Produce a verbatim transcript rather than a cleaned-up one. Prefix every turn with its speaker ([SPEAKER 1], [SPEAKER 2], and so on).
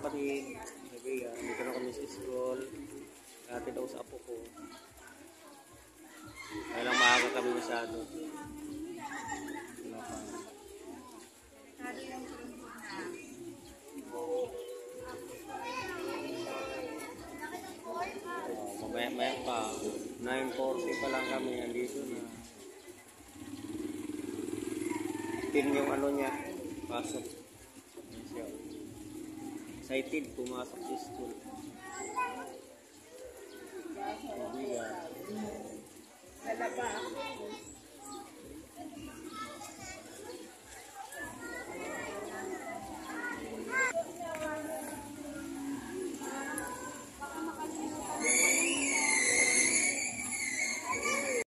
[SPEAKER 1] kapatid. Sabi nga, dito na kami sa school. Dati daw sa apo ko. Kaya lang maaga kami masyado. Wala pa. Oh, mamaya-maya pa. nine forty pa lang kami. Andito na. Tin yung ano niya. Pasok. Excited pumasok sa school. Hindi ba?
[SPEAKER 2] Lalaba.